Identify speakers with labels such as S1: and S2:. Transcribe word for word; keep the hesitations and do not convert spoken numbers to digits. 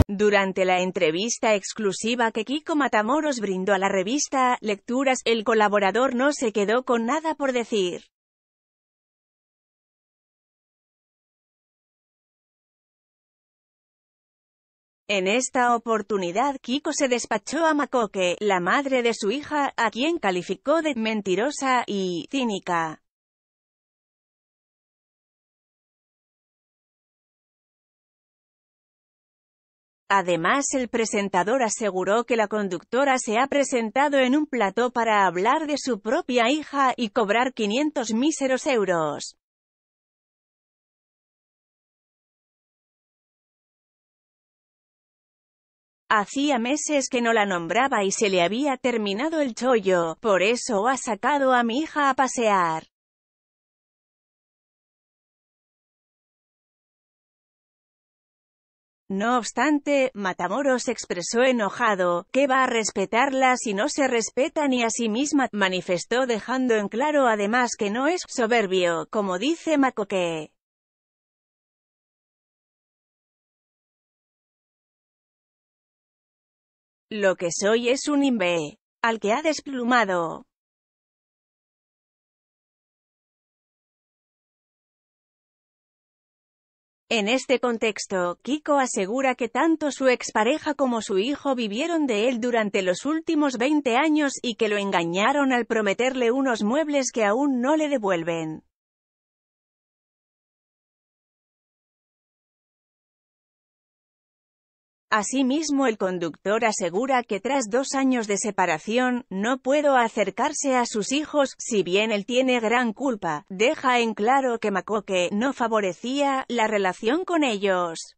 S1: Durante la entrevista exclusiva que Kiko Matamoros brindó a la revista Lecturas, el colaborador no se quedó con nada por decir. En esta oportunidad Kiko se despachó a Makoke, la madre de su hija, a quien calificó de mentirosa y cínica. Además, el presentador aseguró que la conductora se ha presentado en un plató para hablar de su propia hija y cobrar quinientos míseros euros. Hacía meses que no la nombraba y se le había terminado el chollo, por eso ha sacado a mi hija a pasear. No obstante, Matamoros expresó enojado, que va a respetarla si no se respeta ni a sí misma, manifestó dejando en claro además que no es soberbio, como dice Makoke. Lo que soy es un imbe, al que ha desplumado. En este contexto, Kiko asegura que tanto su expareja como su hijo vivieron de él durante los últimos veinte años y que lo engañaron al prometerle unos muebles que aún no le devuelven. Asimismo, el conductor asegura que tras dos años de separación, no pudo acercarse a sus hijos, si bien él tiene gran culpa, deja en claro que Makoke no favorecía la relación con ellos.